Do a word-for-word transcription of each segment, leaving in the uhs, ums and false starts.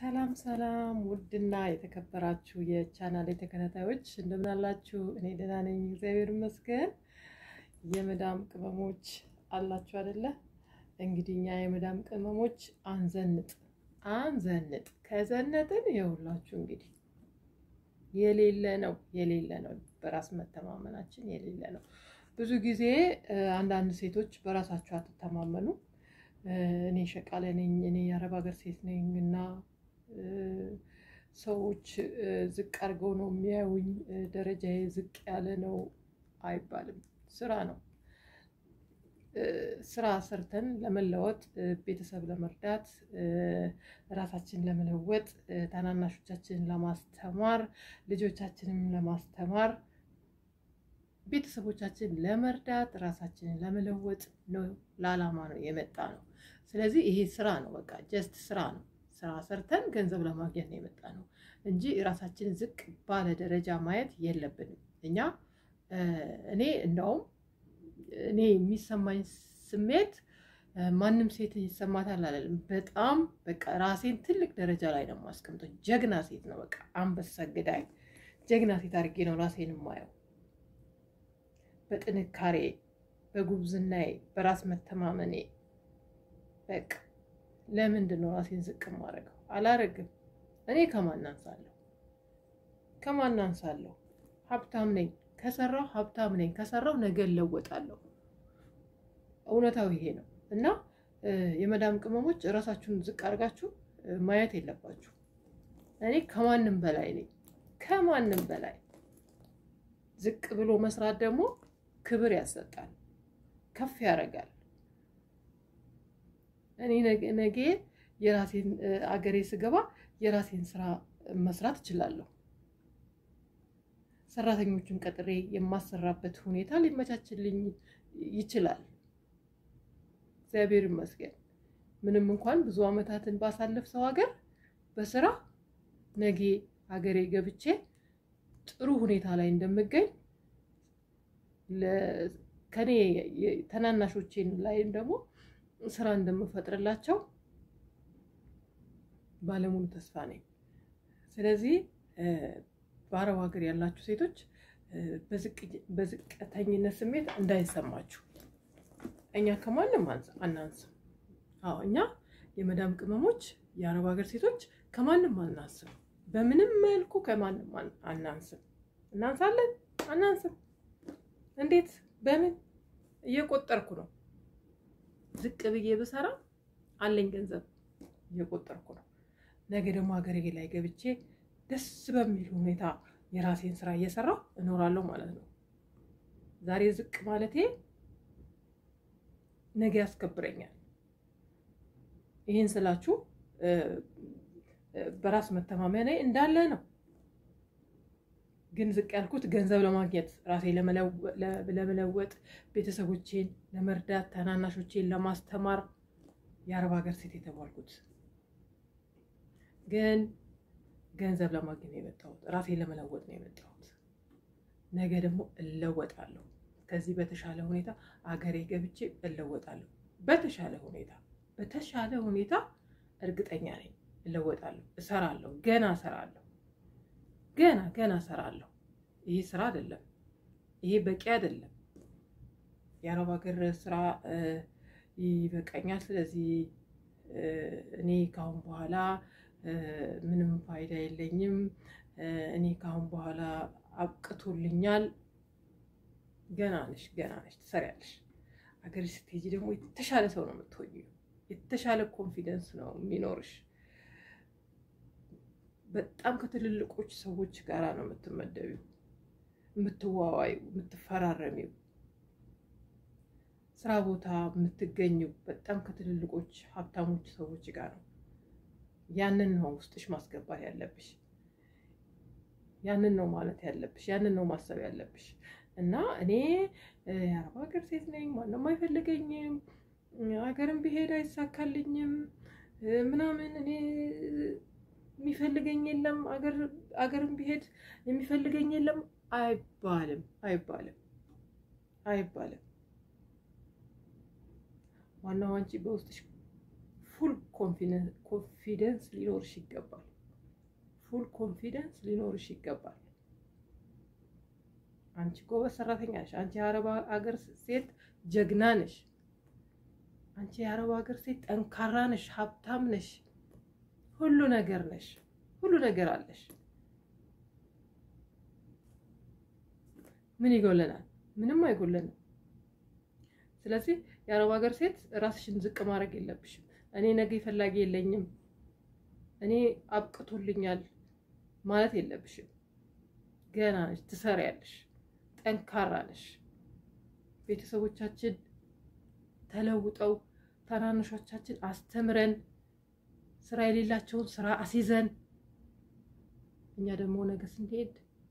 ሰላም ሰላም ውድና የተከበራችሁ የቻናሌ ተከታታዮች እንደምን አላችሁ? እኔ ደህና ነኝ፣ እግዚአብሔር ይመስገን። የመዳም ቅመሞች አላችሁ አይደለ? እንግዲህ እኛ የመዳም ቅመሞች አንዘንጥ አንዘንጥ ከዘነጥን ይኸውላችሁ እንግዲህ የሌለ ነው የሌለ ነው በራስ መተማመናችን የሌለ ነው። ብዙ ጊዜ አንዳንድ ሴቶች በራሳቸው አትተማመኑ። እኔ ሸቃለ ነኝ፣ እኔ የአረብ ሀገር ሴት ነኝ እና ሰዎች ዝቅ አድርገው ነው የሚያዩኝ፣ ደረጃዬ ዝቅ ያለ ነው አይባልም። ስራ ነው። ስራ ሰርተን ለመለወጥ፣ ቤተሰብ ለመርዳት፣ ራሳችንን ለመለወጥ፣ ታናናሾቻችንን ለማስተማር፣ ልጆቻችንን ለማስተማር፣ ቤተሰቦቻችንን ለመርዳት፣ ራሳችንን ለመለወጥ ነው ለዓላማ ነው የመጣ ነው። ስለዚህ ይሄ ስራ ነው፣ በቃ ጀስት ስራ ነው። ስራ ሰርተን ገንዘብ ለማግኘት ነው የመጣ ነው እንጂ ራሳችንን ዝቅ ባለ ደረጃ ማየት የለብንም። እኛ እኔ እንደውም እኔ የሚሰማኝ ስሜት ማንም ሴት ይሰማታል አይደለም። በጣም በቃ ራሴን ትልቅ ደረጃ ላይ ነው የማስቀምጠው። ጀግና ሴት ነው፣ በቃ አንበሳ ገዳይ ጀግና ሴት አድርጌ ነው ራሴን የማየው። በጥንካሬ፣ በጉብዝናዬ፣ በራስ መተማመኔ በቃ ለምንድን ነው ራሴን ዝቅ ማድረገው? አላረግም። እኔ ከማን አንሳለሁ? ከማን አንሳለሁ? ሀብታም ነኝ፣ ከሰራው ሀብታም ነኝ፣ ከሰራው ነገ እለወጣለሁ። እውነታው ይሄ ነው እና የመዳም ቅመሞች ራሳችሁን ዝቅ አድርጋችሁ ማየት የለባችሁ። እኔ ከማንም በላይ ነኝ፣ ከማንም በላይ። ዝቅ ብሎ መስራት ደግሞ ክብር ያሰጣል፣ ከፍ ያደርጋል። እኔ ነገ የራሴን አገሬ ስገባ የራሴን ስራ መስራት እችላለሁ። ሰራተኞችን ቀጥሬ የማሰራበት ሁኔታ ሊመቻችልኝ ይችላል። እግዚአብሔር ይመስገን። ምንም እንኳን ብዙ አመታትን ባሳለፍ ሰው ሀገር በስራ ነገ ሀገሬ ገብቼ ጥሩ ሁኔታ ላይ እንደምገኝ ለከኔ ተናናሾቼን ላይም ደግሞ ስራ እንደምፈጥርላቸው ባለሙሉ ተስፋ ነኝ። ስለዚህ በአረብ ሀገር ያላችሁ ሴቶች በዝቅ በዝቅተኝነት ስሜት እንዳይሰማችሁ። እኛ ከማንም አናንስም። አዎ እኛ የመዳም ቅመሞች የአረብ ሀገር ሴቶች ከማንም አናንስም። በምንም መልኩ ከማንም አናንስም። እናንሳለን? አናንስም። እንዴት? በምን? እየቆጠርኩ ነው። ዝቅ ብዬ ብሰራ አለኝ ገንዘብ እየቆጠርኩ ነው። ነገ ደግሞ ሀገሬ ላይ ገብቼ ደስ በሚል ሁኔታ የራሴን ስራ እየሰራሁ እኖራለሁ ማለት ነው። ዛሬ ዝቅ ማለቴ ነገ ያስከብረኛል። ይሄን ስላችሁ በራስ መተማመኔ እንዳለ ነው። ግን ዝቅ ያልኩት ገንዘብ ለማግኘት፣ ራሴን ለመለወጥ፣ ቤተሰቦቼን ለመርዳት፣ ታናናሾቼን ለማስተማር የአረብ ሀገር ሴት የተባልኩት ግን ገንዘብ ለማግኘት ነው የመጣሁት። ራሴን ለመለወጥ ነው የመጣሁት። ነገ ደግሞ እለወጣለሁ። ከዚህ በተሻለ ሁኔታ አገሬ ገብቼ እለወጣለሁ። በተሻለ ሁኔታ በተሻለ ሁኔታ እርግጠኛ ነኝ እለወጣለሁ። እሰራለሁ፣ ገና እሰራለሁ። ገና ገና እሰራለሁ። ይሄ ስራ አይደለም፣ ይሄ በቂ አይደለም። የአረብ ሀገር ስራ ይበቃኛል። ስለዚህ እኔ ካሁን በኋላ ምንም ፋይዳ የለኝም፣ እኔ ካሁን በኋላ አብቅቶልኛል። ገና ነሽ፣ ገና ነሽ፣ ትሰሪያለሽ። ሀገር ስትሄጂ ደግሞ የተሻለ ሰው ነው የምትሆኚው። የተሻለ ኮንፊደንስ ነው የሚኖርሽ። በጣም ከትልልቆች ሰዎች ጋር ነው የምትመደቢው፣ የምትዋዋዩ፣ የምትፈራረሚው። ስራ ቦታ የምትገኙ በጣም ከትልልቆች ሀብታሞች ሰዎች ጋር ነው። ያንን ነው ውስጥሽ ማስገባት ያለብሽ። ያንን ነው ማለት ያለብሽ። ያንን ነው ማሰብ ያለብሽ። እና እኔ የአረብ ሀገር ሴት ነኝ፣ ማንም አይፈልገኝም፣ ሀገርም ብሄድ አይሳካልኝም ምናምን፣ እኔ የሚፈልገኝ የለም፣ አገር አገርም ቢሄድ የሚፈልገኝ የለም አይባልም አይባልም አይባልም። ዋናው አንቺ በውስጥሽ ፉል ኮንፊደንስ ሊኖርሽ ይገባል። ፉል ኮንፊደንስ ሊኖርሽ ይገባል። አንቺ ጎበዝ ሰራተኛ ነሽ። አንቺ የአረብ ሀገር ሴት ጀግና ነሽ። አንቺ የአረብ ሀገር ሴት ጠንካራ ነሽ፣ ሀብታም ነሽ፣ ሁሉ ነገር ነሽ፣ ሁሉ ነገር አለሽ። ምን ይጎለናል? ምንም አይጎለንም። ስለዚህ የአረብ ሀገር ሴት ራስሽን ዝቅ ማድረግ የለብሽም። እኔ ነገ ፈላጊ የለኝም፣ እኔ አብቅቶልኛል ማለት የለብሽም። ገና ነሽ፣ ትሰሪያለሽ፣ ጠንካራ ነሽ። ቤተሰቦቻችን ተለውጠው ታናናሾቻችን አስተምረን ስራ የሌላቸውን ስራ አስይዘን እኛ ደግሞ ነገ ስንሄድ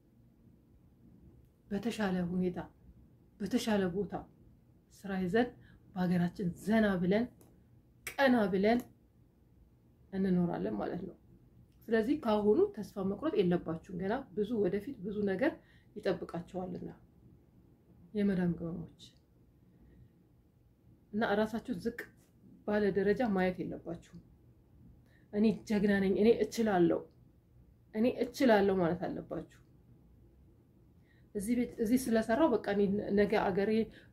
በተሻለ ሁኔታ በተሻለ ቦታ ስራ ይዘን በሀገራችን ዘና ብለን ቀና ብለን እንኖራለን ማለት ነው። ስለዚህ ካሁኑ ተስፋ መቁረጥ የለባችሁም። ገና ብዙ ወደፊት ብዙ ነገር ይጠብቃችኋልና የመዳም ቅመሞች እና ራሳችሁ ዝቅ ባለ ደረጃ ማየት የለባችሁም። እኔ ጀግና ነኝ፣ እኔ እችላለሁ፣ እኔ እችላለሁ ማለት አለባችሁ። እዚህ ቤት እዚህ ስለሰራው በቃ እኔ ነገ አገሬ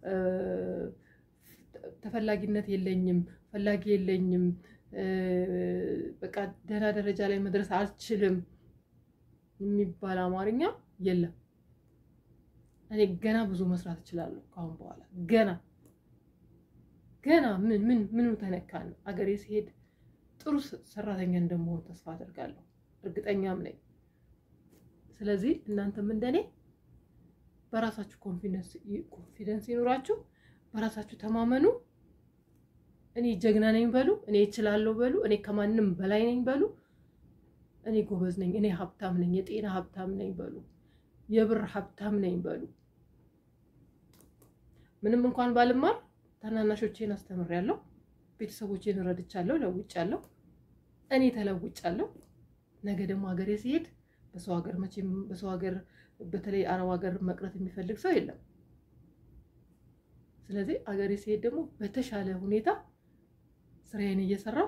ተፈላጊነት የለኝም፣ ፈላጊ የለኝም፣ በቃ ደህና ደረጃ ላይ መድረስ አልችልም የሚባል አማርኛ የለም። እኔ ገና ብዙ መስራት እችላለሁ ካሁን በኋላ ገና ገና ምን ምን ምኑ ተነካን። አገሬ ሲሄድ ጥሩ ሰራተኛ እንደምሆን ተስፋ አደርጋለሁ፣ እርግጠኛም ነኝ። ስለዚህ እናንተም እንደኔ በራሳችሁ ኮንፊደንስ ኮንፊደንስ ይኖራችሁ፣ በራሳችሁ ተማመኑ። እኔ ጀግና ነኝ በሉ፣ እኔ እችላለሁ በሉ፣ እኔ ከማንም በላይ ነኝ በሉ፣ እኔ ጎበዝ ነኝ፣ እኔ ሀብታም ነኝ፣ የጤና ሀብታም ነኝ በሉ፣ የብር ሀብታም ነኝ በሉ። ምንም እንኳን ባልማር ታናናሾቼን አስተምሬያለሁ፣ ቤተሰቦቼን ረድቻለሁ፣ ለውጫለሁ፣ እኔ ተለውጫለሁ። ነገ ደግሞ ሀገሬ ሲሄድ በሰው ሀገር መቼም በሰው ሀገር በተለይ አረብ ሀገር መቅረት የሚፈልግ ሰው የለም። ስለዚህ ሀገሬ ሲሄድ ደግሞ በተሻለ ሁኔታ ስራዬን እየሰራሁ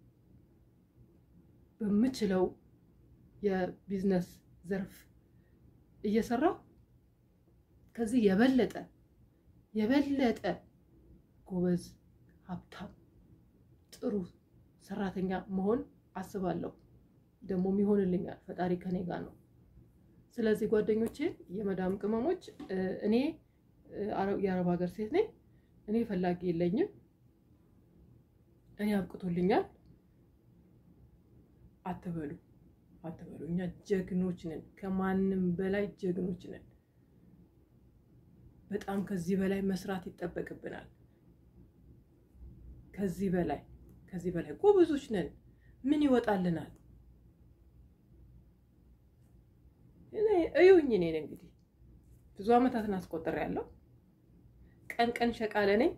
በምችለው የቢዝነስ ዘርፍ እየሰራሁ ከዚህ የበለጠ የበለጠ ጎበዝ ሀብታም ጥሩ ሰራተኛ መሆን አስባለሁ። ደግሞ ይሆንልኛል፣ ፈጣሪ ከኔ ጋር ነው። ስለዚህ ጓደኞቼ የመዳም ቅመሞች እኔ የአረብ ሀገር ሴት ነኝ፣ እኔ ፈላጊ የለኝም፣ እኔ አብቅቶልኛል አትበሉ አትበሉ። እኛ ጀግኖች ነን፣ ከማንም በላይ ጀግኖች ነን። በጣም ከዚህ በላይ መስራት ይጠበቅብናል። ከዚህ በላይ ከዚህ በላይ ጎበዞች ነን። ምን ይወጣልናል? እኔ እዩኝ፣ እኔ እንግዲህ ብዙ አመታትን አስቆጥሬያለሁ። ቀን ቀን ሸቃለ ነኝ።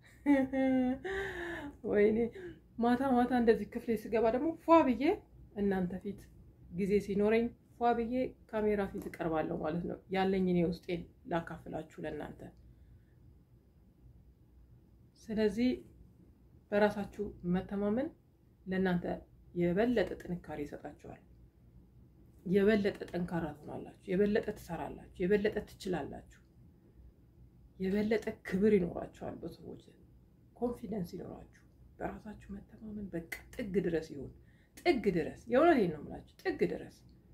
ወይኔ ማታ ማታ እንደዚህ ክፍሌ ስገባ ደግሞ ፏ ብዬ እናንተ ፊት ጊዜ ሲኖረኝ ፏ ብዬ ካሜራ ፊት እቀርባለሁ ማለት ነው። ያለኝ እኔ ውስጤን ላካፍላችሁ ለእናንተ። ስለዚህ በራሳችሁ መተማመን ለእናንተ የበለጠ ጥንካሬ ይሰጣችኋል። የበለጠ ጠንካራ ትሆናላችሁ፣ የበለጠ ትሰራላችሁ፣ የበለጠ ትችላላችሁ፣ የበለጠ ክብር ይኖራችኋል። በሰዎች ኮንፊደንስ ይኖራችሁ፣ በራሳችሁ መተማመን በቃ ጥግ ድረስ ይሁን፣ ጥግ ድረስ። የእውነቴን ነው የምላችሁ፣ ጥግ ድረስ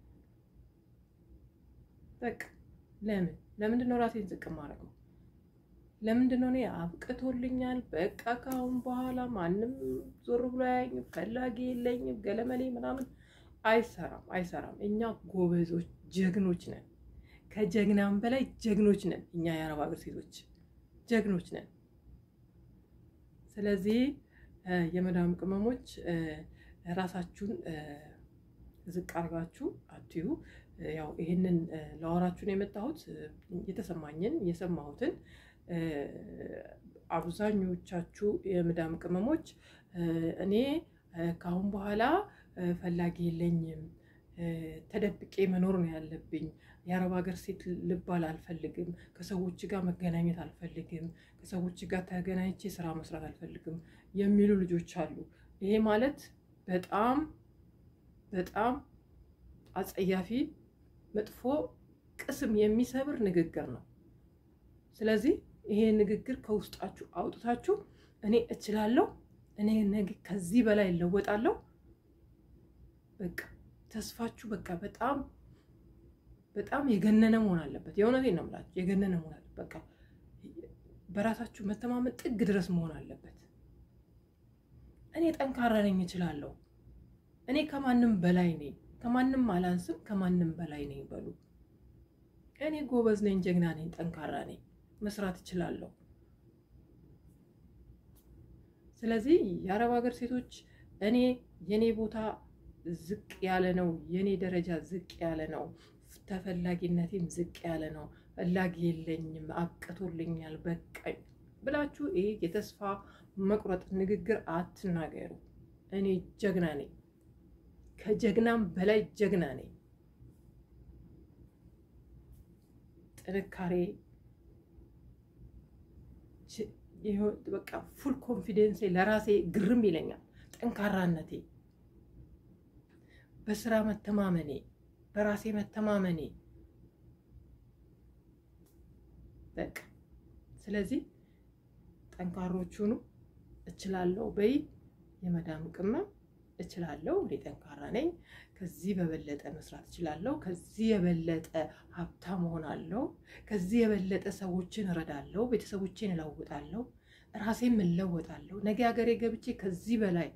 በቃ። ለምን ለምንድን ነው ራሴን ዝቅ ማድረገው? ለምንድን ነው እኔ አብቅቶልኛል በቃ ካሁን በኋላ ማንም ዞር ብሎ ያየኝ ፈላጊ የለኝም ገለመሌ ምናምን አይሰራም፣ አይሰራም። እኛ ጎበዞች ጀግኖች ነን፣ ከጀግናም በላይ ጀግኖች ነን። እኛ የአረብ ሀገር ሴቶች ጀግኖች ነን። ስለዚህ የመዳም ቅመሞች ራሳችሁን ዝቅ አድርጋችሁ አትዩ። ያው ይሄንን ለወራችሁ ነው የመጣሁት፣ የተሰማኝን የሰማሁትን። አብዛኞቻችሁ የመዳም ቅመሞች እኔ ካሁን በኋላ ፈላጊ የለኝም፣ ተደብቄ መኖር ነው ያለብኝ፣ የአረብ ሀገር ሴት ልባል አልፈልግም፣ ከሰዎች ጋር መገናኘት አልፈልግም፣ ከሰዎች ጋር ተገናኝቼ ስራ መስራት አልፈልግም የሚሉ ልጆች አሉ። ይሄ ማለት በጣም በጣም አጸያፊ መጥፎ ቅስም የሚሰብር ንግግር ነው። ስለዚህ ይሄ ንግግር ከውስጣችሁ አውጥታችሁ እኔ እችላለሁ፣ እኔ ነገ ከዚህ በላይ እለወጣለሁ፣ በቃ ተስፋችሁ በቃ በጣም በጣም የገነነ መሆን አለበት። የእውነቴን ነው የምላችሁ፣ የገነነ መሆን አለበት። በቃ በራሳችሁ መተማመን ጥግ ድረስ መሆን አለበት። እኔ ጠንካራ ነኝ፣ እችላለሁ፣ እኔ ከማንም በላይ ነኝ፣ ከማንም አላንስም፣ ከማንም በላይ ነኝ በሉ። እኔ ጎበዝ ነኝ፣ ጀግና ነኝ፣ ጠንካራ ነኝ፣ መስራት እችላለሁ። ስለዚህ የአረብ ሀገር ሴቶች እኔ የኔ ቦታ ዝቅ ያለ ነው፣ የኔ ደረጃ ዝቅ ያለ ነው፣ ተፈላጊነቴም ዝቅ ያለ ነው፣ ፈላጊ የለኝም፣ አብቅቶልኛል፣ በቃኝ ብላችሁ ይሄ የተስፋ መቁረጥ ንግግር አትናገሩ። እኔ ጀግና ነኝ፣ ከጀግናም በላይ ጀግና ነኝ። ጥንካሬ በቃ ፉል ኮንፊደንስ ለራሴ ግርም ይለኛል። ጠንካራነቴ፣ በስራ መተማመኔ፣ በራሴ መተማመኔ በቃ ስለዚህ ጠንካሮች ሁኑ። እችላለሁ በይ የመዳም ቅመም፣ እችላለሁ፣ እኔ ጠንካራ ነኝ፣ ከዚህ በበለጠ መስራት እችላለሁ፣ ከዚህ የበለጠ ሀብታም ሆናለሁ፣ ከዚህ የበለጠ ሰዎችን እረዳለሁ፣ ቤተሰቦቼን እለውጣለሁ፣ ራሴም እለወጣለሁ፣ ነገ ሀገሬ ገብቼ ከዚህ በላይ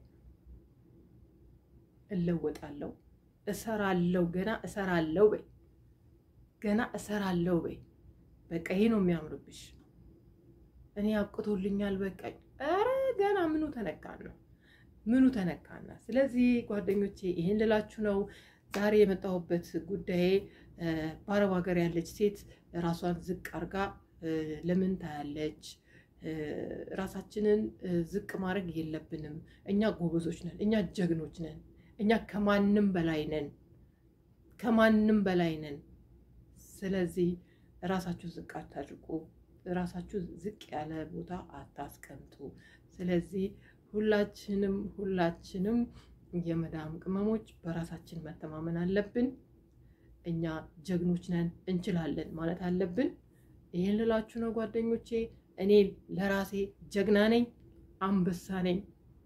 እለወጣለሁ፣ እሰራለሁ፣ ገና እሰራለሁ በይ፣ ገና እሰራለሁ በይ። በቃ ይሄ ነው የሚያምርብሽ። እኔ አብቅቶልኛል በቃኝ፣ ኧረ ገና ምኑ ተነካን ነው ምኑ ተነካና። ስለዚህ ጓደኞቼ ይሄን ልላችሁ ነው ዛሬ የመጣሁበት ጉዳይ። በአረብ ሀገር ያለች ሴት ራሷን ዝቅ አርጋ ለምን ታያለች? ራሳችንን ዝቅ ማድረግ የለብንም። እኛ ጎበዞች ነን፣ እኛ ጀግኖች ነን፣ እኛ ከማንም በላይ ነን፣ ከማንም በላይ ነን። ስለዚህ ራሳችሁ ዝቅ አታድርጉ፣ ራሳችሁ ዝቅ ያለ ቦታ አታስቀምጡ። ስለዚህ ሁላችንም ሁላችንም የመዳም ቅመሞች በራሳችን መተማመን አለብን። እኛ ጀግኖች ነን፣ እንችላለን ማለት አለብን። ይሄን ልላችሁ ነው ጓደኞቼ። እኔ ለራሴ ጀግና ነኝ፣ አንበሳ ነኝ።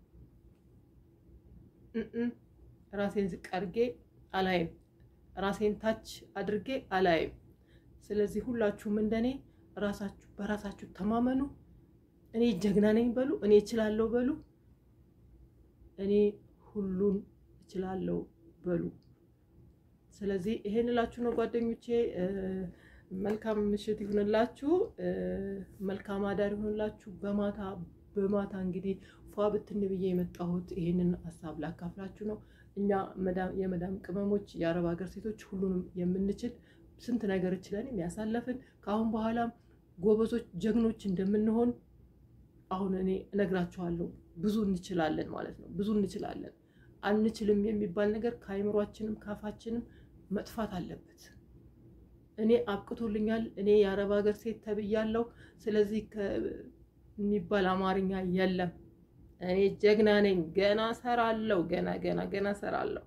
ራሴን ዝቅ አድርጌ አላይም፣ ራሴን ታች አድርጌ አላይም። ስለዚህ ሁላችሁም እንደኔ ራሳችሁ በራሳችሁ ተማመኑ። እኔ ጀግና ነኝ በሉ፣ እኔ እችላለሁ በሉ፣ እኔ ሁሉን እችላለሁ በሉ። ስለዚህ ይሄን እላችሁ ነው ጓደኞቼ። መልካም ምሽት ይሁንላችሁ፣ መልካም አዳር ይሁንላችሁ። በማታ በማታ እንግዲህ ፏ ብትን ብዬ የመጣሁት ይሄንን ሐሳብ ላካፍላችሁ ነው። እኛ የመዳም ቅመሞች የአረብ ሀገር ሴቶች ሁሉንም የምንችል ስንት ነገር እችለን የሚያሳለፍን ከአሁን በኋላም ጎበዞች ጀግኖች እንደምንሆን አሁን እኔ እነግራችኋለሁ። ብዙ እንችላለን ማለት ነው። ብዙ እንችላለን። አንችልም የሚባል ነገር ከአይምሯችንም ካፋችንም መጥፋት አለበት። እኔ አብቅቶልኛል፣ እኔ የአረብ ሀገር ሴት ተብያለሁ፣ ስለዚህ የሚባል አማርኛ የለም። እኔ ጀግና ነኝ፣ ገና ሰራለሁ፣ ገና ገና ገና ሰራለሁ።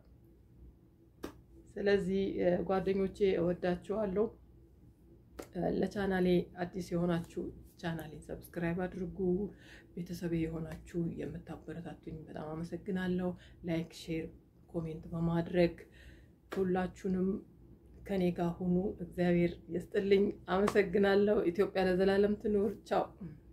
ስለዚህ ጓደኞቼ እወዳችኋለሁ። ለቻናሌ አዲስ የሆናችሁ ቻናሌን ሰብስክራይብ አድርጉ። ቤተሰብ የሆናችሁ የምታበረታቱኝ በጣም አመሰግናለሁ። ላይክ፣ ሼር፣ ኮሜንት በማድረግ ሁላችሁንም ከኔ ጋር ሁኑ። እግዚአብሔር ይስጥልኝ። አመሰግናለሁ። ኢትዮጵያ ለዘላለም ትኑር። ቻው።